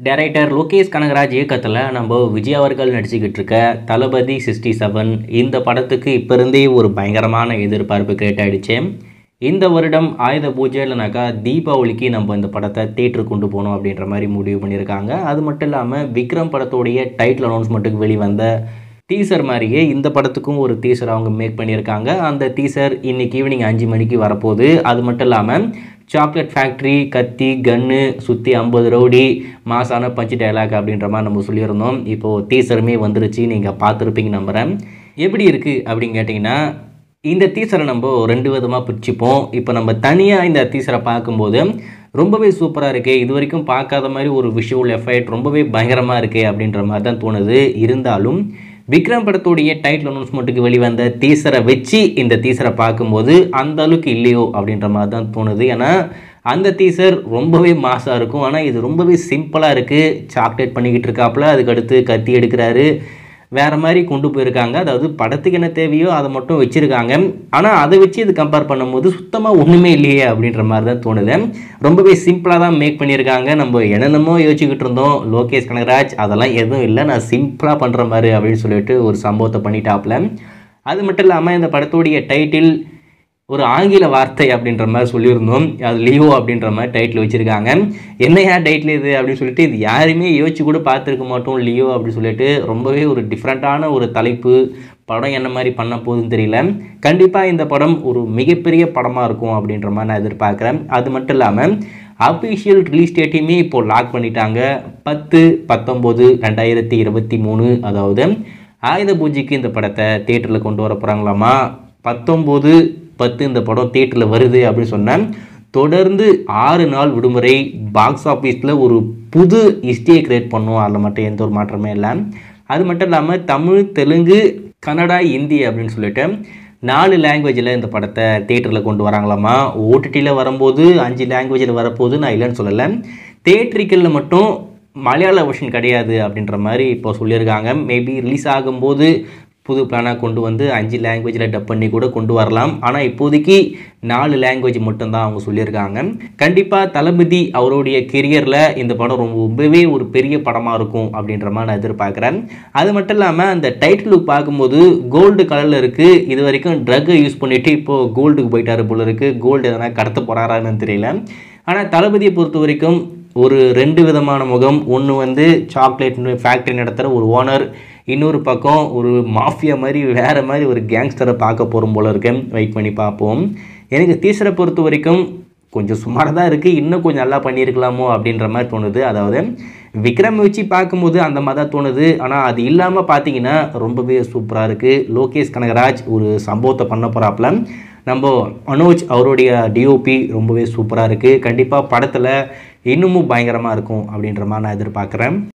Director Lokesh Kanagaraj இயக்கத்தில் நம்ம விஜய் அவர்கள் நடிச்சுக்கிட்டு இருக்க தளபதி 67 இந்த படத்துக்கு இப்போ இருந்தே ஒரு பயங்கரமான எதிர்பார்ப்பு கிரியேட் ஆகிடுச்சு. இந்த வருடம் ஆயுத பூஜை இல்லைனாக்கா தீபாவளிக்கு நம்ம இந்த படத்தை தேட்டருக்கு கொண்டு போகணும் அப்படின்ற மாதிரி முடிவு பண்ணியிருக்காங்க. அது மட்டும் இல்லாமல் விக்ரம் படத்தோடைய டைட்டில் அனௌன்ஸ்மெண்ட்டுக்கு வெளிவந்த டீசர் மாதிரியே இந்த படத்துக்கும் ஒரு டீசர் அவங்க மேக் பண்ணியிருக்காங்க. அந்த டீசர் இன்னைக்கு ஈவினிங் 5 மணிக்கு வரப்போகுது. அது மட்டும் இல்லாமல் சாக்லேட் ஃபேக்ட்ரி, கத்தி, கன்னு, சுற்றி 50 ரவுடி, மாசான பஞ்சு டைலாக் அப்படின்ற மாதிரி நம்ம சொல்லியிருந்தோம். இப்போது டீசருமே வந்துருச்சு, நீங்கள் பார்த்துருப்பீங்க நம்புகிறேன். எப்படி இருக்குது அப்படின்னு கேட்டிங்கன்னா, இந்த டீசரை நம்ம 2 விதமாக பிரிச்சுப்போம். இப்போ நம்ம தனியாக இந்த டீசரை பார்க்கும்போது ரொம்பவே சூப்பராக இருக்குது, இது வரைக்கும் பார்க்காத மாதிரி ஒரு விஷுவல் எஃபெக்ட் ரொம்பவே பயங்கரமாக இருக்குது அப்படின்ற மாதிரி தான் தோணுது. இருந்தாலும் விக்ரம் படத்துடைய டைட்டில் அனௌன்ஸ்மெண்ட்டுக்கு வெளிவந்த டீசரை வச்சு இந்த டீசரை பார்க்கும்போது அந்த அளவுக்கு இல்லையோ அப்படின்ற மாதிரி தான் தோணுது. ஏன்னா அந்த டீசர் ரொம்பவே மாசாக இருக்கும், ஆனால் இது ரொம்பவே சிம்பிளாக இருக்குது. சாக்லேட் பண்ணிக்கிட்டு இருக்காப்புல, அதுக்கடுத்து கத்தி எடுக்கிறாரு, வேறு மாதிரி கொண்டு போயிருக்காங்க. அதாவது படத்துக்கு என்ன தேவையோ அதை மட்டும் வச்சுருக்காங்க. ஆனால் அதை வச்சு இது கம்பேர் பண்ணும்போது சுத்தமாக ஒன்றுமே இல்லையே அப்படின்ற மாதிரி தான் தோணுது. ரொம்பவே சிம்பிளாக தான் மேக் பண்ணியிருக்காங்க. நம்ம என்னென்னமோ யோசிச்சுக்கிட்டு இருந்தோம், லோகேஷ் கனகராஜ் அதெல்லாம் எதுவும் இல்லை, நான் சிம்பிளாக பண்ணுற மாதிரி அப்படின்னு சொல்லிட்டு ஒரு சம்பவத்தை பண்ணிட்டாப்புல. அது மட்டும் இல்லாமல் இந்த படத்துடைய டைட்டில் ஒரு ஆங்கில வார்த்தை அப்படின்ற மாதிரி சொல்லியிருந்தோம், அது லியோ அப்படின்ற மாதிரி டைட்டில் வச்சுருக்காங்க. என்னையா டைட்டில் இது அப்படின்னு சொல்லிட்டு இது யாருமே யோசிச்சு கூட பார்த்துருக்க மாட்டோம். லியோ அப்படின்னு சொல்லிட்டு ரொம்பவே ஒரு டிஃப்ரெண்ட்டான ஒரு தலைப்பு. படம் என்ன மாதிரி பண்ண போகுதுன்னு தெரியல. கண்டிப்பாக இந்த படம் ஒரு மிகப்பெரிய படமாக இருக்கும் அப்படின்ற மாதிரி நான் எதிர்பார்க்குறேன். அது மட்டும் இல்லாமல் அஃபிஷியல் ரிலீஸ் டேட்டையுமே இப்போது லாக் பண்ணிட்டாங்க. 10/19/2023, அதாவது ஆயுத பூஜைக்கு இந்த படத்தை தேட்டரில் கொண்டு வர போகிறாங்களாமா. 19/10 இந்த படம் தேட்டரில் வருது அப்படின்னு சொன்னேன். தொடர்ந்து 6 நாள் விடுமுறை, பாக்ஸ் ஆஃபீஸில் ஒரு புது ஹிஸ்ட்ரியை கிரியேட் பண்ணும், அதில் மட்டும் எந்த ஒரு மாற்றமே இல்லை. அது மட்டும் இல்லாமல் தமிழ், தெலுங்கு, கன்னடா, ஹிந்தி அப்படின்னு சொல்லிட்டு 4 லாங்குவேஜில் இந்த படத்தை தேட்டரில் கொண்டு வராங்களாமா. ஓடிடியில் வரும்போது 5 லாங்குவேஜில் வரப்போகுது, நான் இல்லைன்னு சொல்லலை. தேட்ரிக்கலில் மட்டும் மலையாள வெர்ஷன் கிடையாது அப்படின்ற மாதிரி இப்போ சொல்லியிருக்காங்க. மேபி ரிலீஸ் ஆகும்போது புது பிளானாக கொண்டு வந்து 5 லாங்குவேஜில் டப் பண்ணி கூட கொண்டு வரலாம். ஆனால் இப்போதைக்கு 4 லாங்குவேஜ் மட்டும்தான் அவங்க சொல்லியிருக்காங்க. கண்டிப்பாக தளபதி அவருடைய கெரியரில் இந்த படம் ரொம்பவே ஒரு பெரிய படமாக இருக்கும் அப்படின்ற மாதிரி நான் எதிர்பார்க்குறேன். அது மட்டும் இல்லாமல் அந்த டைட்டில் பார்க்கும்போது கோல்டு கலரில் இருக்குது. இது வரைக்கும் ட்ரக்கை யூஸ் பண்ணிவிட்டு இப்போது கோல்டுக்கு போயிட்டாரு போல இருக்குது. கோல்டு எதனா கடத்த போகிறாரான்னு தெரியல. ஆனால் தளபதியை பொறுத்த வரைக்கும் ஒரு 2 விதமான முகம். ஒன்று வந்து சாக்லேட் ஃபேக்ட்ரி நடத்துகிற ஒரு ஓனர், இன்னொரு பக்கம் ஒரு மாஃபியா மாதிரி வேறு மாதிரி ஒரு கேங்ஸ்டரை பார்க்க போகிறோம் போல இருக்கேன். வெயிட் பண்ணி பார்ப்போம். எனக்கு டீசரை பொறுத்த வரைக்கும் கொஞ்சம் சுமாராக தான் இருக்குது, இன்னும் கொஞ்சம் நல்லா பண்ணியிருக்கலாமோ அப்படின்ற மாதிரி தோணுது. அதாவது விக்ரம் வச்சு பார்க்கும்போது அந்த மாதிரி தான் தோணுது. ஆனால் அது இல்லாமல் பார்த்தீங்கன்னா ரொம்பவே சூப்பராக இருக்குது. லோகேஷ் கனகராஜ் ஒரு சம்பவத்தை பண்ண போகிறாப்புல. நம்ம அனோஜ் அவருடைய டிஓபி ரொம்பவே சூப்பராக இருக்குது. கண்டிப்பாக படத்தில் இன்னமும் பயங்கரமாக இருக்கும் அப்படின்ற மாதிரி நான் எதிர்பார்க்குறேன்.